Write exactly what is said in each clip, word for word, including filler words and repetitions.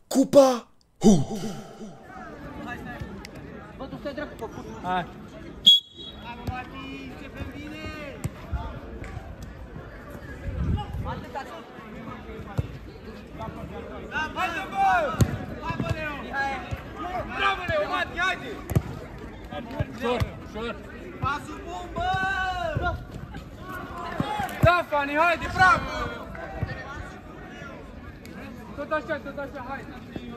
Cupa! Hu! Bă, tu stai dracu pe put. Hai. Hai, mă, Martin, ce fă bine! Atâta tot. Haide, bă! Hai, bă, Leo! Bravo, Leo, Mati, haide! Ușor, ușor. Pasul bun, bă! Da, Fani, haide, bravo! Tot așa, tot așa, haide!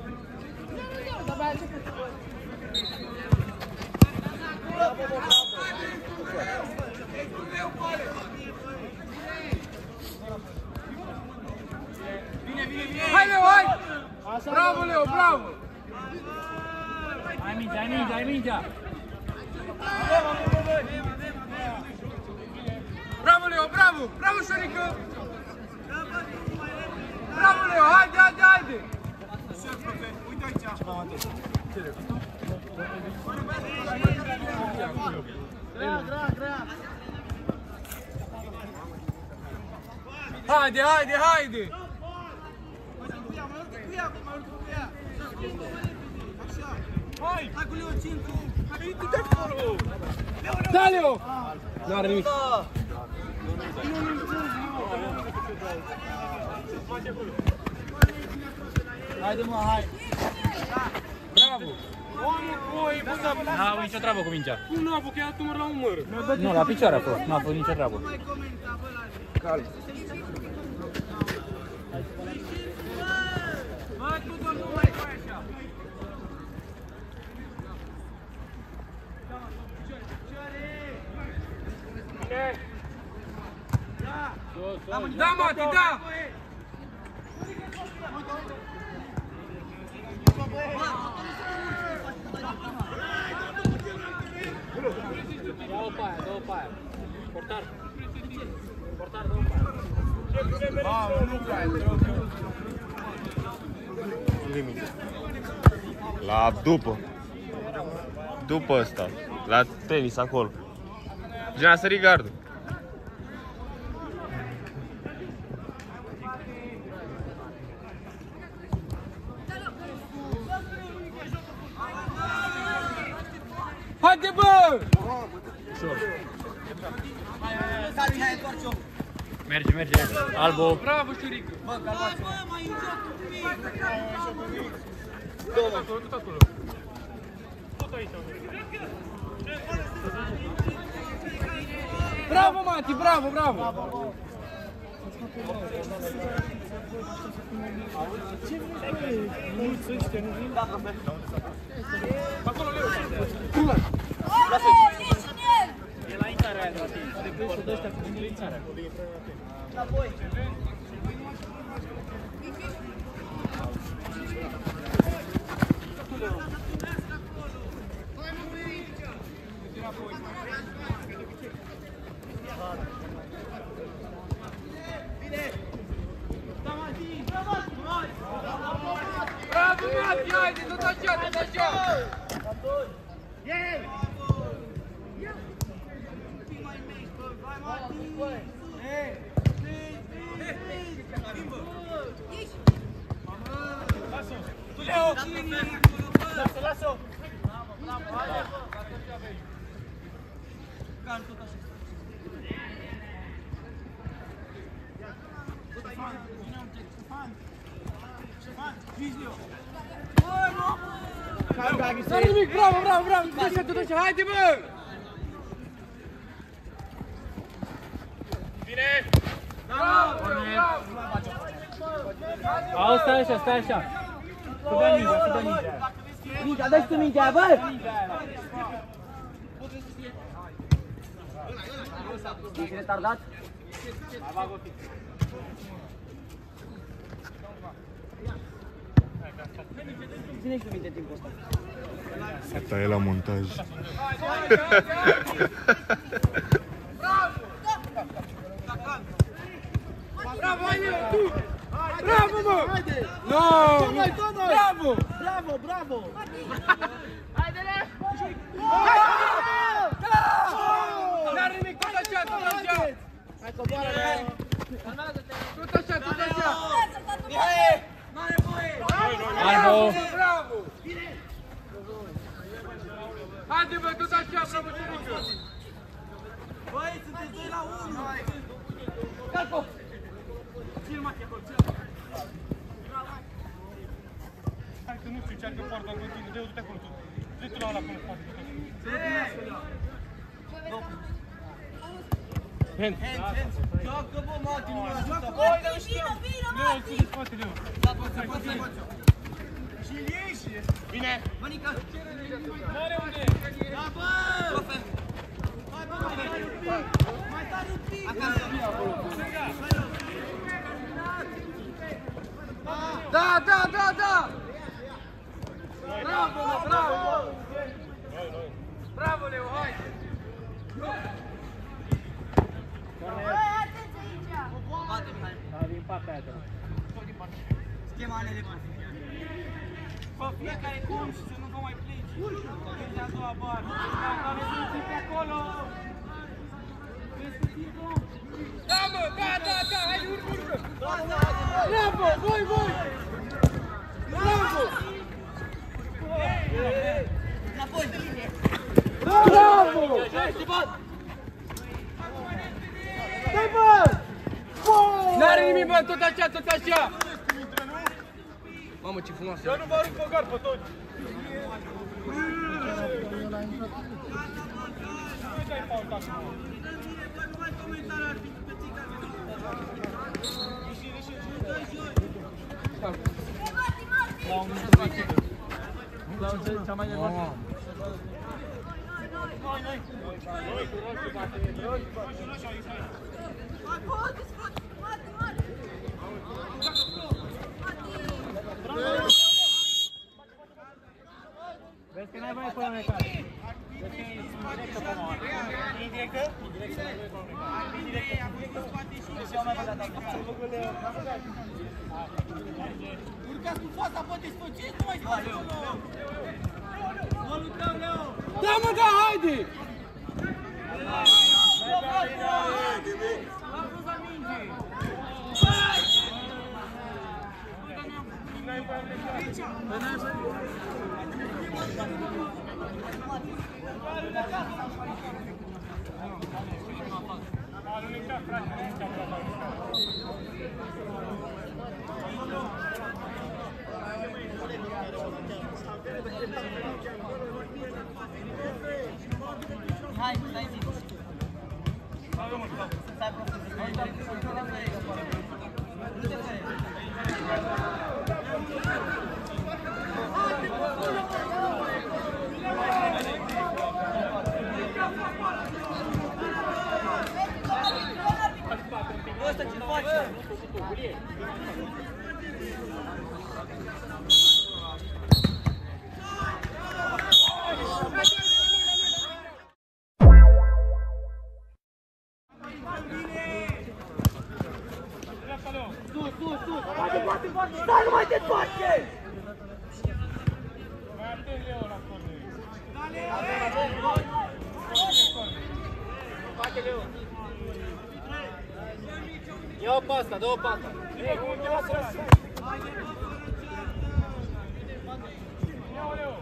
Bine, bine, bine! Hai, Leo, hai! Bravo, Leo, bravo! Hai mingea, hai mingea, hai mingea! Bravo, Leo, bravo! Bravo, Șorică! Bravo, Leo, haide, haide, haide! Uite aici! Grea, grea, grea! Haide, haide, haide! Hai! Hai cu Leo, cinci! Hai, du-te acolo! Da, Leo! N-are nimic! Haide, mă, hai! Bravo! N-a avut nicio treabă cu mingea. Cum n-a avut? Că i-a tumăr la umăr! Nu, la picioare a fost. N-a fost nicio treabă. Calm! Bă, tu doar nu mai faci așa! Da, Mati, da! Dă-o pe aia, dă-o pe aia. Portar. Portar, dă-o pe aia. Mamă, nu prea e. La după. După ăsta. La tenis acolo. Gen a sărit gardul. Haide, bă! Hai, hai, întoarce-o! Merge, merge. Albo. Bravo, Șurică! Bă, calmați-o! Bă, mai înjot un pic! Tot acolo, tot acolo. Bravo, Mati, bravo, bravo! Acolo, Leo! E la intrarea aia de la tine. De plâsul de ăștia cu mine intrarea. Înapoi! Bravo, Mati, haide, tot așa, tot așa! Lasă, lasă-o! Can tot așa. N-are nimic, bravo, bravo, bravo, tot așa, tot așa, haide, bă! Bine! Bravo, bravo! Au, stai așa, stai așa. Să dă mingea, să dă mingea. Mingea, dă-și tu mingea, bă! Ești retardat? Mai bag o pic. Ține-și tu minte timpul ăsta. Se taie la montaj. Bravo, haide, tu! Bravo, mă! Haide! No! Tot noi, tot noi! Bravo! Bravo, bravo! Haide-le! N-are nimic, tot așa, tot așa! Hai, coboară-le! Tot așa, tot așa! Mihai! N-are voie! Albo! Bravo! Haide bă, tot așa, bravo, Ciurică! Băi, sunteți doi la unu! Calco! Ține Mati acolo, ține! Hai că nu știu ce arcă poarta în continuu, de-o du-te acolo tu. Du-te la ăla acolo, poate. Hand! Joacă, bă, Mati, nu mă ajută! Băi, dar nu Vină, vină, Leo, Mati! ține spate, Leo. Da, poți să poți să poți! Și-l ieși! Bine! Mănică! Mare unde? Da, bă! Hai, bă, mai tare un pic! Mai tare un pic! Acasă! Da, da, da, da! Bravo, mă, bravo! Bravo, Leo, hai! Bate, Mihai! Da, din partea aia. Schema anele bate. Fă fiecare cum și să nu vă mai pleci. Ești a doua bară. Care sunt pe acolo? Vezi că ții bun? Da, mă, da, da, da, hai, urcă, urcă! Bravo, voi, voi! Bravo! Înapoi! Bravo! Te bat! Dai, bă! N-are nimic, bă, tot așa, tot așa! Mamă, ce frumoasă! Eu nu vă arunc pe gard pe toți! Nu dai fault acum! Cea mai departe. Vezi că n-ai voie până mecare. Vezi că e indirectă până oară. E indirectă? Indirectă, n-ai voie până mecare. E indirectă? Deci eu mai văd atac. Urcați cu fața, bă, desfăceți, nu mai stați acolo! Mă lucrăm, Leo! Da, mă, da, haide! L-am pus la minge! Hai, stai zi! Stai profesor! Ăsta ce face? Sus, sus, sus! Bate, bate, bate! Stai, nu mai te toarce! Mai atent, Leo, la corner. Bate, Leo. Ia-o pe asta, dă-o pe asta. Ei, unde o să lăsăm? Ia-o, Leo!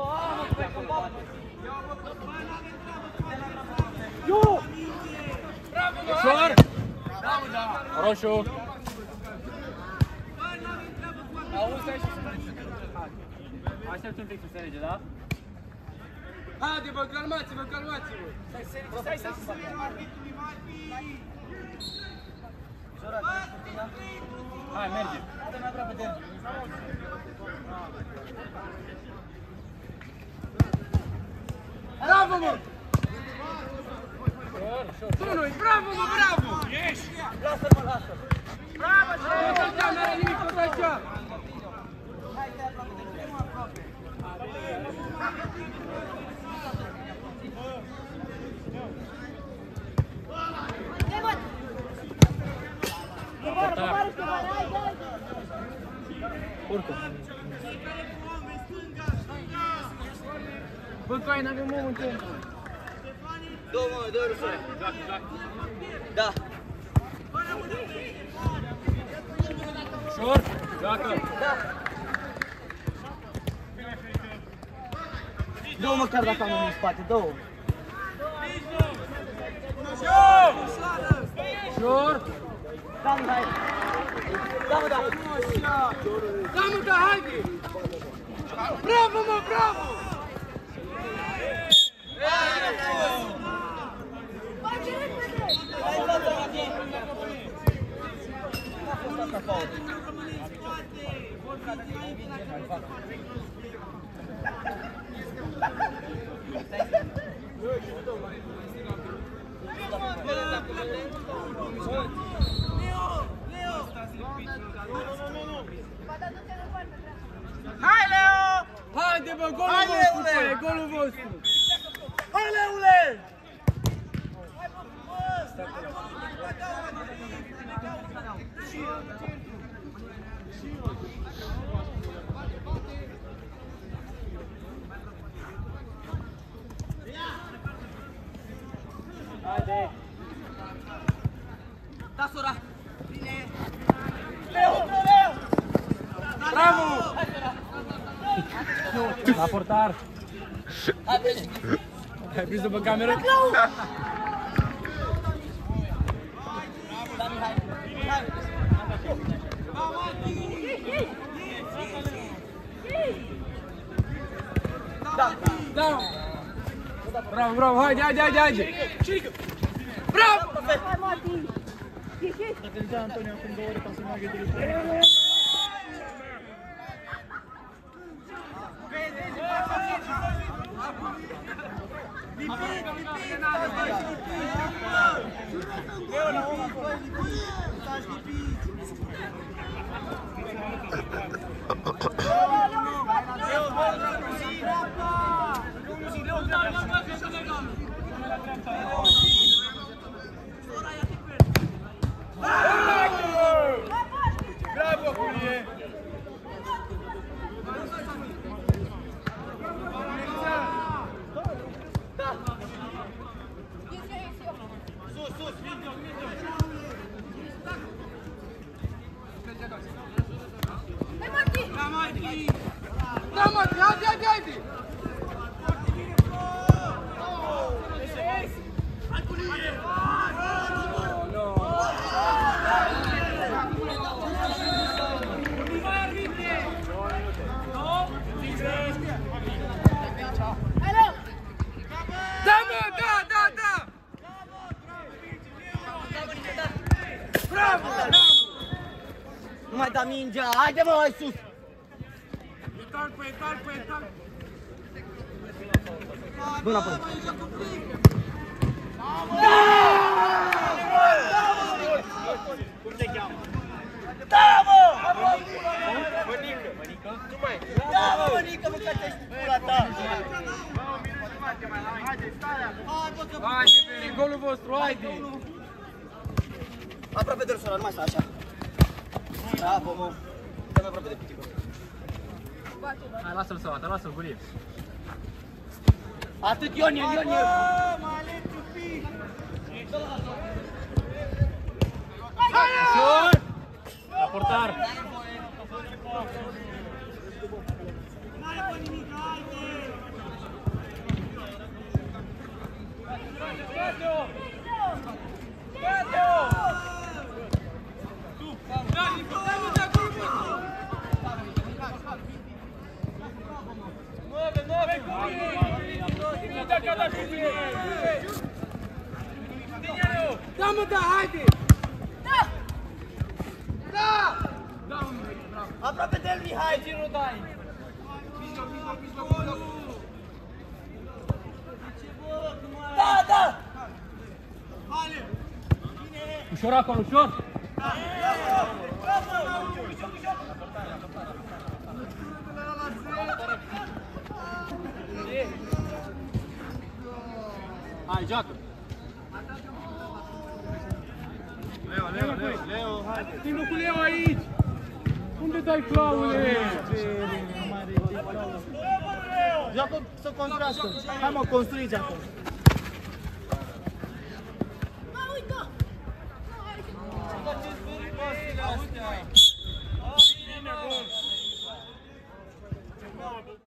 Ușor! Roșu! Aștept un pic să se rege, da? Haide, bă, calmați-vă, calmați-vă! Stai, stai, stai! Hai, merge! Stai mai aproape de el! Bravo, mă! Ușor, ușor! Tunui, bravo, mă, bravo! Ești! Lasă-l, mă, lasă-l! Bravo, tot așa, n-are nimic, tot așa! Hai, stai aproape de el! Aproape! Urcă! Bă, că ai n-avem moment în... Două, mă, două rusori! Joacă, joacă! Da! Ușor! Joacă! Da! Dă-o măcar dacă am unul în spate, dă-o. Short! Da, mă, hai! Da, mă, da! Da, mă, da, haide! Bravo, mă, bravo! Hai, Leo! Haide, bă, golul Hai, vostru, Leule! bă, golul vostru! Hai, Leule! Haide! Da, sora! Bine! Leo, Leo! Bravo! La portar! Hai, bine! Ai prins după cameră? Da, Mihai! Hai! Da! Da! Bravo, bravo, haide, haide, haide, haide! Bravo! Hai, Mati! Ieși! Bravo, Curie! Hai, Mati! Da, Mati, haide, haide, haide! Hai, Leo! Da, mă, da, da, da! Bravo, bravo! Nu mai da mingea! Haide, mă, hai sus! Etal pe etal pe etal! Bă, înapoi! Da, mă! Da, mă, mănică, mă, că te-ai pula ta! Haide, bine, golul vostru, haide! Aproape de Rusola, nu mai sta așa. Bravo, mă! Dă-mi aproape de piticul. Hai, lasă-l să bată, lasă-l, Gurie! Atât, Ioniel, Ioniel! Short! La portar! Da, mă, da, haide! Da! Da! Da, mă, bravo! Aproape de el, Mihai! Ce nu dai? Da, da! Ușor acolo, ușor! Hai, joacă! Leo, Leo, Leo, Leo, haide! Ține cu Leo aici! Unde dai claule? Joacă să construiască. Hai, mă, construiți acolo.